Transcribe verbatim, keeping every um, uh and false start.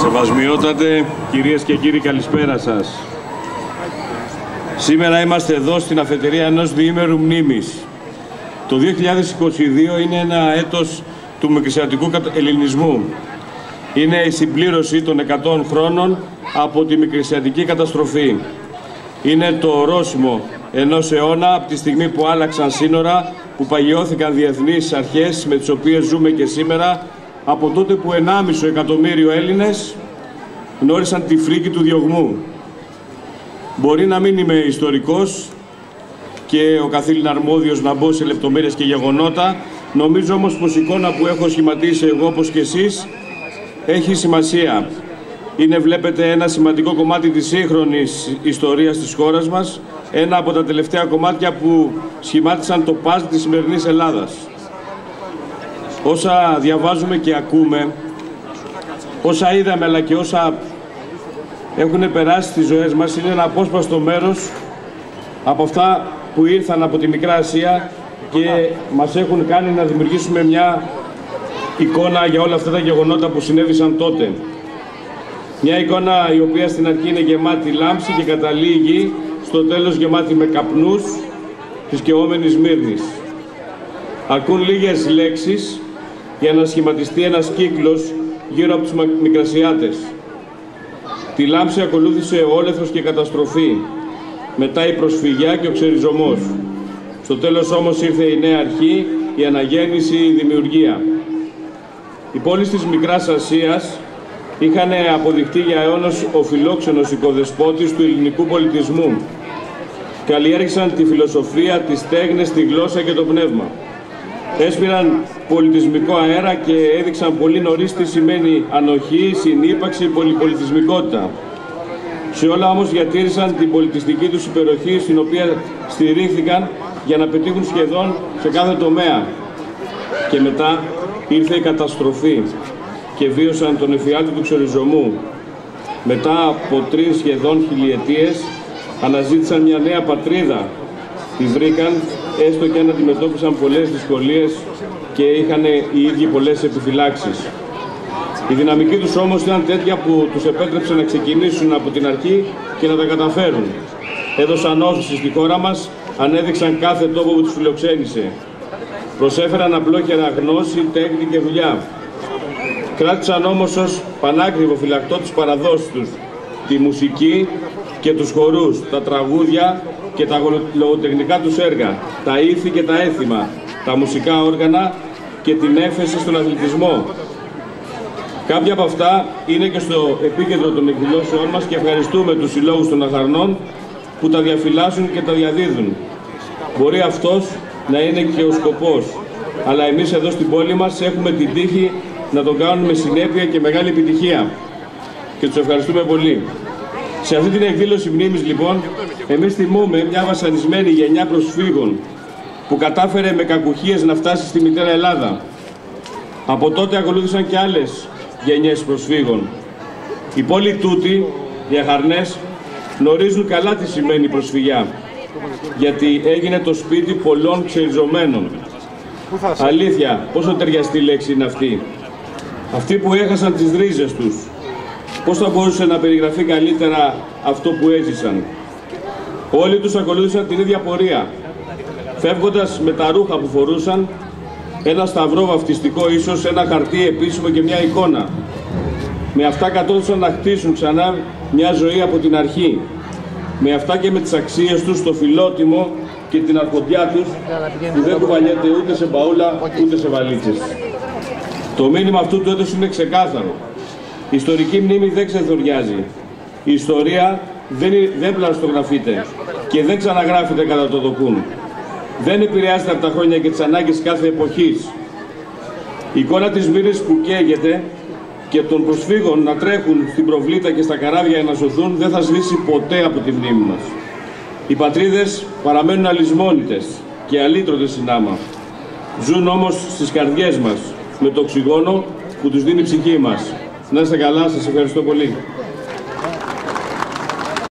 Σεβασμιότατε, κυρίες και κύριοι, καλησπέρα σας. Σήμερα είμαστε εδώ στην αφετηρία ενός διήμερου μνήμης. Το δύο χιλιάδες είκοσι δύο είναι ένα έτος του μικρασιατικού ελληνισμού. Είναι η συμπλήρωση των εκατό χρόνων από τη μικρασιατική καταστροφή. Είναι το ορόσημο ενός αιώνα από τη στιγμή που άλλαξαν σύνορα, που παγιώθηκαν διεθνείς αρχές με τις οποίες ζούμε και σήμερα, από τότε που ενάμισο εκατομμύριο Έλληνες γνώρισαν τη φρίκη του διωγμού. Μπορεί να μην είμαι ιστορικός και ο καθήλυνα αρμόδιος να μπω σε λεπτομέρειες και γεγονότα, νομίζω όμως πως η εικόνα που έχω σχηματίσει εγώ, όπως και εσείς, έχει σημασία. Είναι, βλέπετε, ένα σημαντικό κομμάτι της σύγχρονης ιστορίας της χώρας μας, ένα από τα τελευταία κομμάτια που σχημάτισαν το παζλ της σημερινής Ελλάδας. Όσα διαβάζουμε και ακούμε, όσα είδαμε αλλά και όσα έχουν περάσει στις ζωές μας, είναι ένα απόσπαστο μέρος από αυτά που ήρθαν από τη Μικρά Ασία και μας έχουν κάνει να δημιουργήσουμε μια εικόνα για όλα αυτά τα γεγονότα που συνέβησαν τότε. Μια εικόνα η οποία στην αρχή είναι γεμάτη λάμψη και καταλήγει στο τέλος γεμάτη με καπνούς της καιόμενης Σμύρνης. Αρκούν λίγες λέξεις για να σχηματιστεί ένας κύκλος γύρω από τους Μικρασιάτες. Τη λάμψη ακολούθησε ο όλεθρος και η καταστροφή, μετά η προσφυγιά και ο ξεριζωμός. Στο τέλος όμως ήρθε η νέα αρχή, η αναγέννηση, η δημιουργία. Οι πόλεις της Μικράς Ασίας είχαν αποδειχτεί για αιώνες ο φιλόξενος οικοδεσπότης του ελληνικού πολιτισμού. Καλλιέργησαν τη φιλοσοφία, τις τέγνες, τη γλώσσα και το πνεύμα. Έσπηραν πολιτισμικό αέρα και έδειξαν πολύ νωρίς τι σημαίνει ανοχή, συνύπαρξη, πολυπολιτισμικότητα. Σε όλα όμως διατήρησαν την πολιτιστική τους υπεροχή, στην οποία στηρίχθηκαν για να πετύχουν σχεδόν σε κάθε τομέα. Και μετά ήρθε η καταστροφή και βίωσαν τον εφιάλτη του ξεριζωμού. Μετά από τρεις σχεδόν χιλιετίες αναζήτησαν μια νέα πατρίδα. Τη βρήκαν, έστω και αν αντιμετώπισαν πολλές δυσκολίες και είχαν οι ίδιοι πολλές επιφυλάξεις. Η δυναμική τους όμως ήταν τέτοια που τους επέτρεψε να ξεκινήσουν από την αρχή και να τα καταφέρουν. Έδωσαν όθηση στη χώρα μας, ανέδειξαν κάθε τόπο που τους φιλοξένησε. Προσέφεραν απλόχερα γνώση, τέχνη και δουλειά. Κράτησαν όμως ως πανάκριβο φυλακτό τις παραδόσεις τους, τη μουσική και τους χορούς, τα τραγούδια και τα λογοτεχνικά τους έργα, τα ήθη και τα έθιμα, τα μουσικά όργανα και την έφεση στον αθλητισμό. Κάποια από αυτά είναι και στο επίκεντρο των εκδηλώσεών μας και ευχαριστούμε τους συλλόγους των Αχαρνών που τα διαφυλάσσουν και τα διαδίδουν. Μπορεί αυτός να είναι και ο σκοπός, αλλά εμείς εδώ στην πόλη μας έχουμε την τύχη να το κάνουμε με συνέπεια και μεγάλη επιτυχία και τους ευχαριστούμε πολύ. Σε αυτή την εκδήλωση μνήμης, λοιπόν, εμείς θυμούμε μια βασανισμένη γενιά προσφύγων που κατάφερε με κακουχίες να φτάσει στη μητέρα Ελλάδα. Από τότε ακολούθησαν και άλλες γενιές προσφύγων. Η πόλη τούτη, οι Αχαρνές, γνωρίζουν καλά τι σημαίνει προσφυγιά, γιατί έγινε το σπίτι πολλών ξεριζωμένων. Αλήθεια, πόσο ταιριαστή λέξη είναι αυτή. Αυτοί που έχασαν τις ρίζες τους. Πώς θα μπορούσε να περιγραφεί καλύτερα αυτό που έζησαν. Όλοι τους ακολούθησαν την ίδια πορεία. Φεύγοντας με τα ρούχα που φορούσαν, ένα σταυρό βαφτιστικό ίσως, ένα χαρτί επίσημο και μια εικόνα. Με αυτά κατόρθωσαν να χτίσουν ξανά μια ζωή από την αρχή. Με αυτά και με τις αξίες τους, το φιλότιμο και την αρχοντιά τους, που δεν κουβαλιέται ούτε σε μπαούλα ούτε σε βαλίτσες. Το μήνυμα αυτού του έτους είναι ξεκάθαρο. Η ιστορική μνήμη δεν ξεθοριάζει. Η ιστορία δεν, δεν πλαστογραφείται και δεν ξαναγράφεται κατά το δοκούν. Δεν επηρεάζεται από τα χρόνια και τις ανάγκες κάθε εποχής. Η εικόνα της Σμύρνης που καίγεται και των προσφύγων να τρέχουν στην προβλήτα και στα καράβια για να σωθούν δεν θα σβήσει ποτέ από τη μνήμη μας. Οι πατρίδες παραμένουν αλυσμόνητες και αλύτρωτες συνάμα. Ζουν όμως στις καρδιές μας με το οξυγόνο που τους δίνει η ψυχή μας. Να είστε καλά, σας ευχαριστώ πολύ.